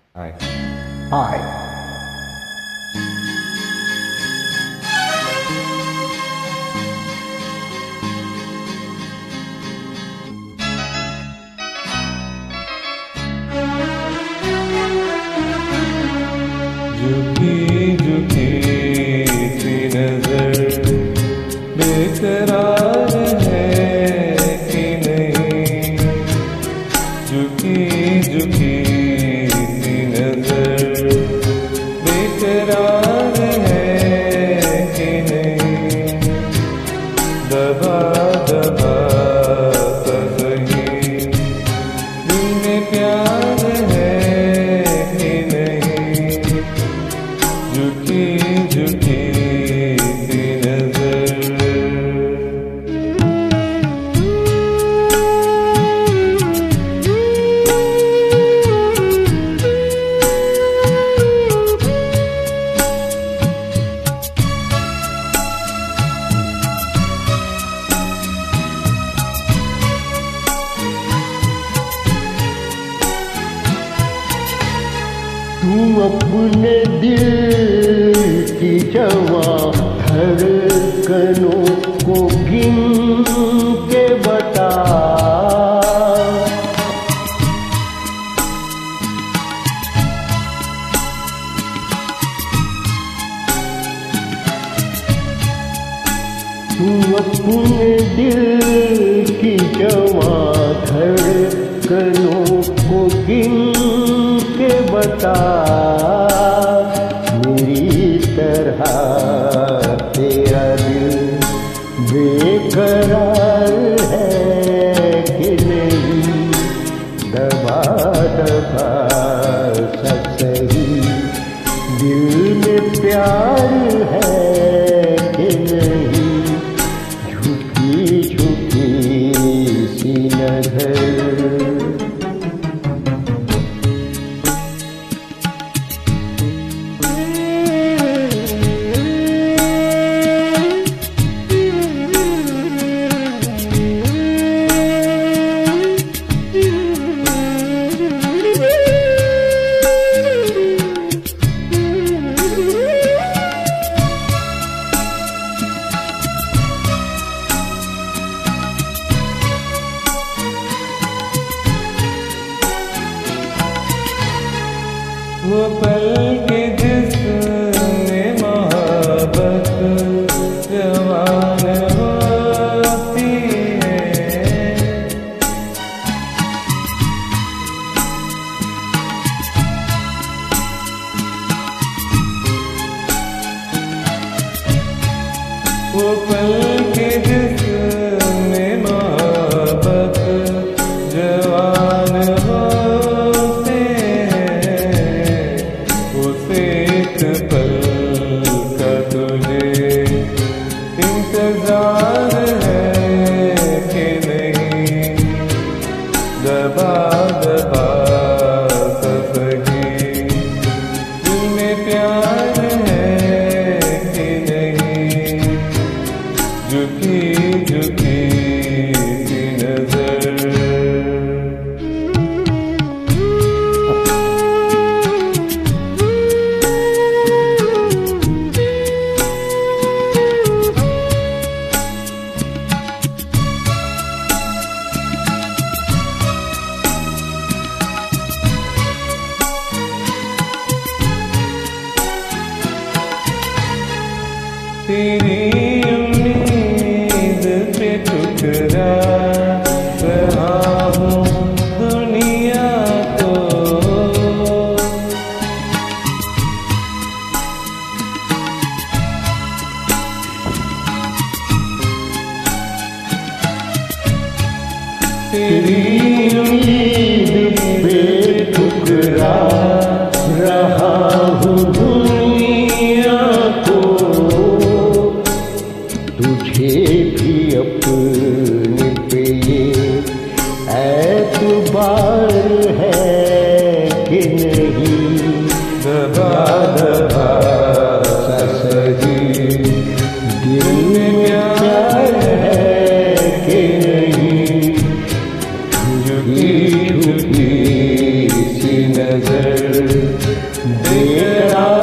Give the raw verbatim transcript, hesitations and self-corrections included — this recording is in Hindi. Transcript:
Hi. Hi. झुकी झुकी सी नजर बेकरार है कि नहीं, झुकी झुकी सी नजर बेकरार है कि नहीं, दबा दबा सही दिल में प्यार है कि नहीं, झुकी झुकी सी नजर। तू अपने दिल की जवा धड़कनों को गिन के बता, तू अपने दिल की जवा धड़कनों को गिन के बता, मेरी तरह तेरा दिल बेकरार है कि नहीं, दबा दबा सा सही दिल में प्यार है कि नहीं, झुकी झुकी सी नजर। वो पल के जिसमें मोहब्बत जवान होती है, वो पल के जिसमें मोहब्बत जवान होते हैं, एक पल का तुझे इंतजार है कि नहीं, दबा दबा सही दिल में प्यार है कि नहीं, झुकी झुकी सी नजर। तेरी उम्मीद पे ठुकरा रहा हूँ दुनिया को, तेरी उम्मीद पे ठुकरा रहा हूँ दुनिया को, तुझे भी अपने पे एतबार है कि नहीं, दबा दबा सा सही दिल में प्यार है कि नहीं, झुकी झुकी सी नजर। देख रहा